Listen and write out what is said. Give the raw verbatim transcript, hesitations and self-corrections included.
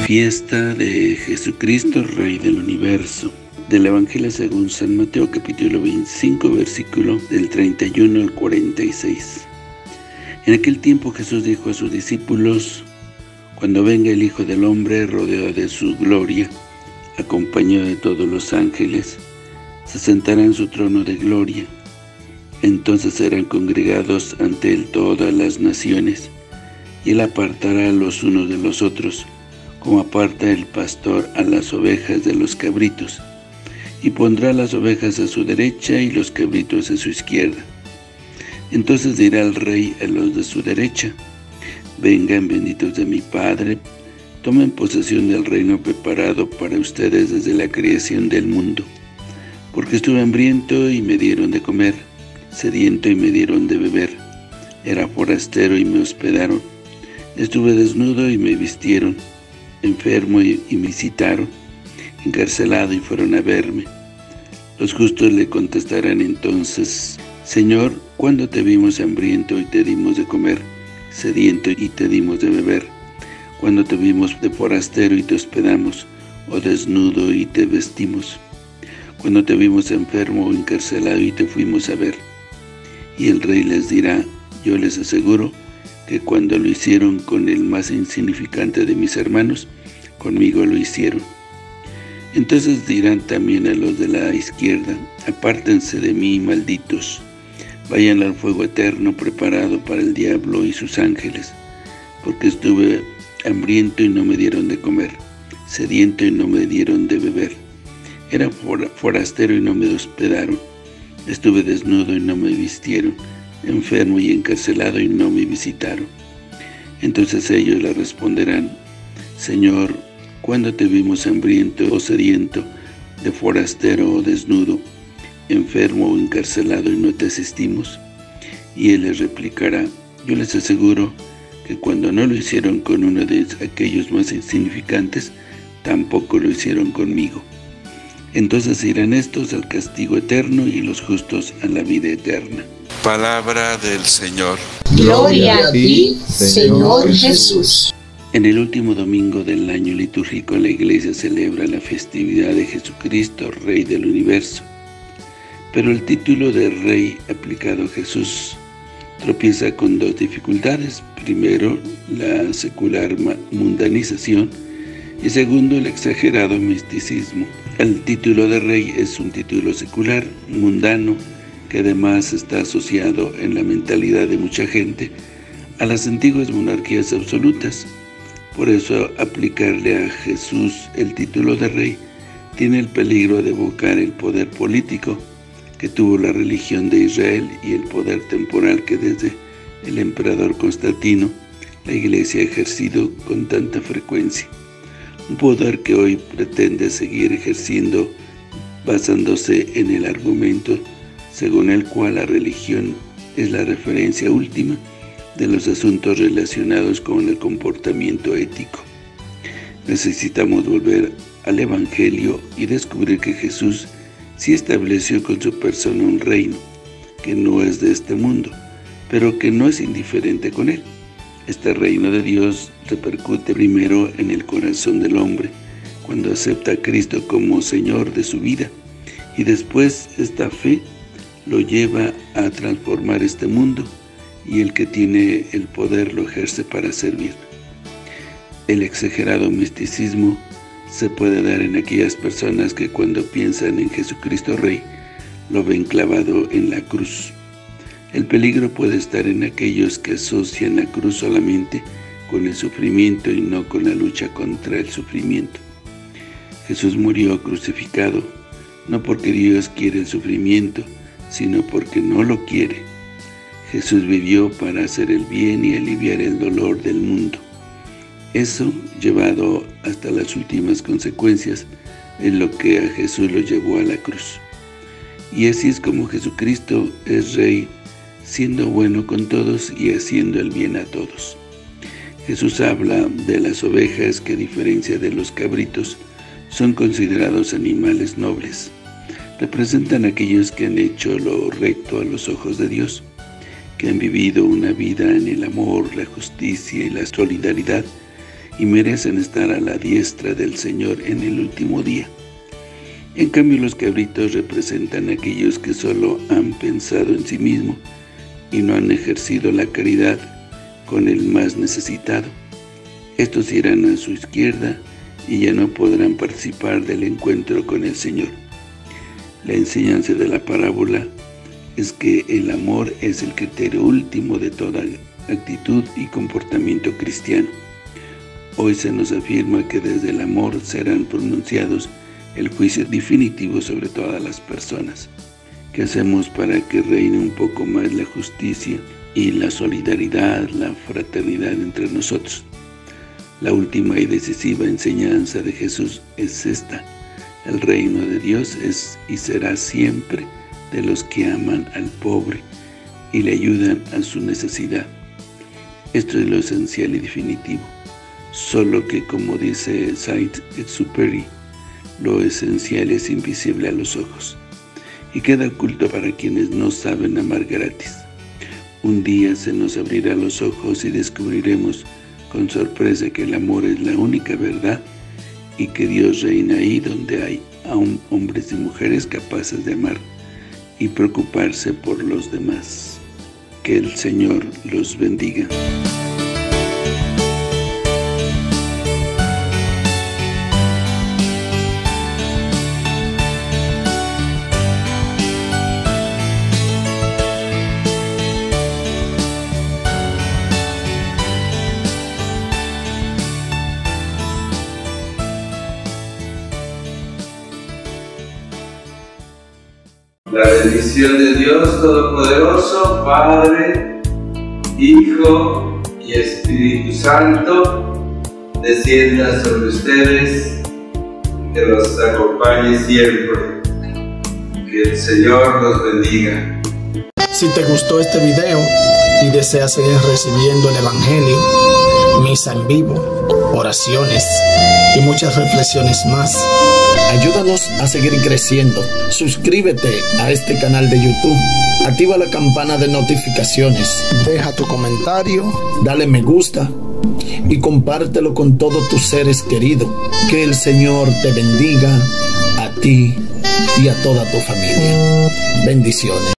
Fiesta de Jesucristo, Rey del Universo. Del Evangelio según San Mateo, capítulo veinticinco, versículo del treinta y uno al cuarenta y seis. En aquel tiempo Jesús dijo a sus discípulos: cuando venga el Hijo del Hombre rodeado de su gloria, acompañado de todos los ángeles, se sentará en su trono de gloria. Entonces serán congregados ante él todas las naciones, y él apartará los unos de los otros, como aparta el pastor a las ovejas de los cabritos, y pondrá las ovejas a su derecha y los cabritos a su izquierda. Entonces dirá el Rey a los de su derecha: vengan, benditos de mi Padre, tomen posesión del reino preparado para ustedes desde la creación del mundo. Porque estuve hambriento y me dieron de comer, sediento y me dieron de beber, era forastero y me hospedaron, estuve desnudo y me vistieron, enfermo y, y me visitaron, encarcelado y fueron a verme. Los justos le contestarán entonces: Señor, ¿cuándo te vimos hambriento y te dimos de comer, sediento y te dimos de beber? ¿Cuándo te vimos de forastero y te hospedamos, o desnudo y te vestimos? ¿Cuándo te vimos enfermo o encarcelado y te fuimos a ver? Y el Rey les dirá: yo les aseguro que cuando lo hicieron con el más insignificante de mis hermanos, conmigo lo hicieron. Entonces dirán también a los de la izquierda: apártense de mí, malditos, vayan al fuego eterno preparado para el diablo y sus ángeles, porque estuve hambriento y no me dieron de comer, sediento y no me dieron de beber, era forastero y no me hospedaron, estuve desnudo y no me vistieron, enfermo y encarcelado y no me visitaron. Entonces ellos le responderán: Señor, ¿cuándo te vimos hambriento o sediento, de forastero o desnudo, enfermo o encarcelado y no te asistimos? Y él les replicará: yo les aseguro que cuando no lo hicieron con uno de aquellos más insignificantes, tampoco lo hicieron conmigo. Entonces irán estos al castigo eterno y los justos a la vida eterna. Palabra del Señor. Gloria a ti, Señor Jesús. En el último domingo del año litúrgico, la Iglesia celebra la festividad de Jesucristo, Rey del Universo. Pero el título de Rey aplicado a Jesús tropieza con dos dificultades. Primero, la secular mundanización, y segundo, el exagerado misticismo. El título de Rey es un título secular, mundano, que además está asociado en la mentalidad de mucha gente a las antiguas monarquías absolutas. Por eso, aplicarle a Jesús el título de Rey tiene el peligro de evocar el poder político que tuvo la religión de Israel y el poder temporal que desde el emperador Constantino la Iglesia ha ejercido con tanta frecuencia. Un poder que hoy pretende seguir ejerciendo basándose en el argumento según el cual la religión es la referencia última de los asuntos relacionados con el comportamiento ético. Necesitamos volver al Evangelio y descubrir que Jesús sí estableció con su persona un reino que no es de este mundo, pero que no es indiferente con él. Este reino de Dios repercute primero en el corazón del hombre, cuando acepta a Cristo como Señor de su vida, y después esta fe lo lleva a transformar este mundo, y el que tiene el poder lo ejerce para servir. El exagerado misticismo se puede dar en aquellas personas que cuando piensan en Jesucristo Rey, lo ven clavado en la cruz. El peligro puede estar en aquellos que asocian la cruz solamente con el sufrimiento y no con la lucha contra el sufrimiento. Jesús murió crucificado, no porque Dios quiere el sufrimiento, sino porque no lo quiere. Jesús vivió para hacer el bien y aliviar el dolor del mundo. Eso, llevado hasta las últimas consecuencias, es lo que a Jesús lo llevó a la cruz. Y así es como Jesucristo es Rey, siendo bueno con todos y haciendo el bien a todos. Jesús habla de las ovejas que, a diferencia de los cabritos, son considerados animales nobles. Representan a aquellos que han hecho lo recto a los ojos de Dios, que han vivido una vida en el amor, la justicia y la solidaridad, y merecen estar a la diestra del Señor en el último día. En cambio, los cabritos representan a aquellos que solo han pensado en sí mismos y no han ejercido la caridad con el más necesitado. Estos irán a su izquierda y ya no podrán participar del encuentro con el Señor. La enseñanza de la parábola es que el amor es el criterio último de toda actitud y comportamiento cristiano. Hoy se nos afirma que desde el amor serán pronunciados el juicio definitivo sobre todas las personas. ¿Qué hacemos para que reine un poco más la justicia y la solidaridad, la fraternidad entre nosotros? La última y decisiva enseñanza de Jesús es esta: el reino de Dios es y será siempre de los que aman al pobre y le ayudan a su necesidad. Esto es lo esencial y definitivo, solo que, como dice Saint-Exupéry, lo esencial es invisible a los ojos y queda oculto para quienes no saben amar gratis. Un día se nos abrirá los ojos y descubriremos con sorpresa que el amor es la única verdad y que Dios reina ahí donde hay aún hombres y mujeres capaces de amar y preocuparse por los demás. Que el Señor los bendiga. La bendición de Dios Todopoderoso, Padre, Hijo y Espíritu Santo, descienda sobre ustedes, que los acompañe siempre. Que el Señor los bendiga. Si te gustó este video y deseas seguir recibiendo el Evangelio, misa en vivo, oraciones y muchas reflexiones más, ayúdanos a seguir creciendo. Suscríbete a este canal de YouTube, activa la campana de notificaciones, deja tu comentario, dale me gusta y compártelo con todos tus seres queridos. Que el Señor te bendiga a ti y a toda tu familia. Bendiciones.